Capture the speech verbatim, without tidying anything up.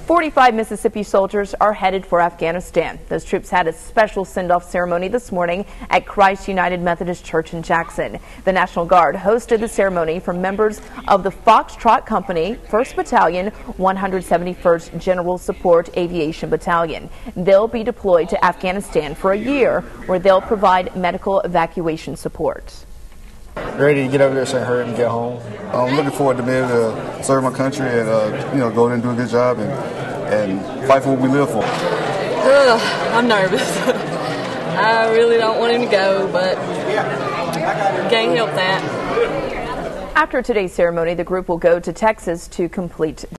forty-five Mississippi soldiers are headed for Afghanistan. Those troops had a special send-off ceremony this morning at Christ United Methodist Church in Jackson. The National Guard hosted the ceremony for members of the Foxtrot Company, first Battalion, one hundred seventy-first General Support Aviation Battalion. They'll be deployed to Afghanistan for a year, where they'll provide medical evacuation support. Ready to get over there so I hurry and get home. I'm looking forward to being able to serve my country and uh, you know, go in and do a good job and, and fight for what we live for. Ugh, I'm nervous. I really don't want him to go, but can't help that. After today's ceremony, the group will go to Texas to complete